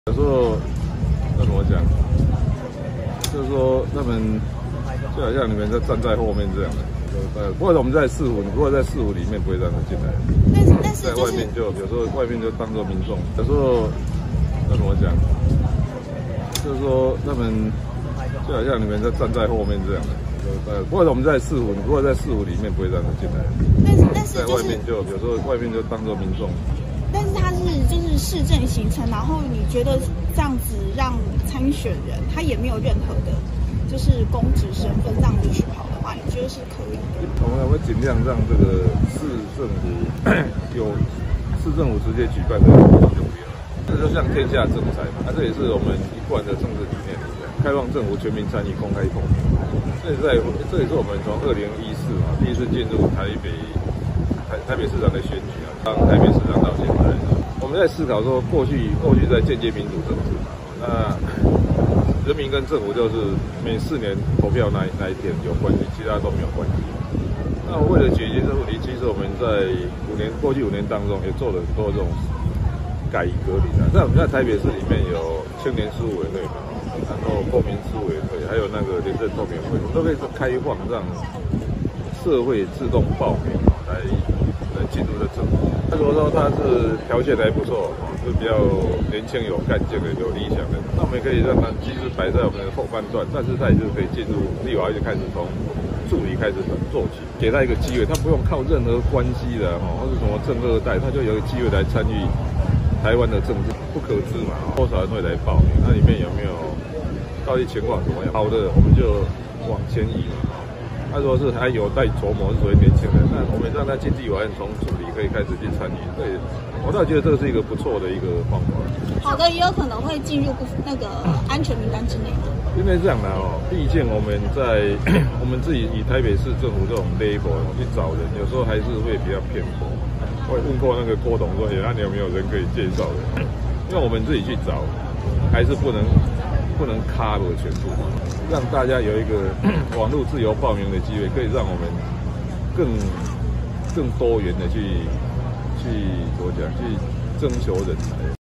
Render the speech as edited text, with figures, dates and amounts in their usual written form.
有时候要怎么讲？就是说他们就好像你们在站在后面这样的，不过我们在市府，如果在市府里面不会让他进来， 但是、 在外面就有时候外面就当作民众，有时候要怎么讲？就是说他们就好像你们在站在后面这样的，不过我们在市府，如果在市府里面不会让他进来， 但是、 在外面就有时候外面就当作民众。 但是它就是市政行程，然后你觉得这样子让参选人他也没有任何的，就是公职身份这样子去跑的话，你觉得是可以的？ 我们会尽量让这个市政府有市政府直接举办的就不要，这就像天下政财嘛，这也是我们一贯的政治理念，开放政府全民参与、公开透明。这也是我们从2014嘛第一次进入台北市长的选举啊，当台北市长到现在，我们在思考说过去在间接民主政治嘛，那人民跟政府就是每4年投票那一天有关系，其他都没有关系。那为了解决这个问题，其实我们在过去5年当中也做了很多这种改革理念。在我们在台北市里面有青年事务委员会嘛，然后公民事务委员会，还有那个廉政透明会，都可以开放让社会自动报名来进入的政府。如果说他是条件还不错，是比较年轻、有干劲的、有理想的，那我们可以让他其实摆在我们的后半段，但是他也是可以进入立法院开始从助理开始做起，给他一个机会，他不用靠任何关系的或是什么政二代，他就有一个机会来参与台湾的政治，不可知嘛，多少人会来报名，那里面有没有到底情况怎么样？好的，我们就往前移嘛。他如果是还有待琢磨，是属于年轻人，那我们让他经济委员从助理可以开始去参与，对，我倒觉得这是一个不错的一个方法。 好的，也有可能会进入那个安全名单之内。 因为这样的毕竟我们在我们自己以台北市政府这种 label 去找人，有时候还是会比较偏颇。我也问过那个郭董说，那你有没有人可以介绍的？因为我们自己去找，还是不能 cover 全部，让大家有一个网络自由报名的机会，可以让我们更多元的去怎么讲，去征求人才。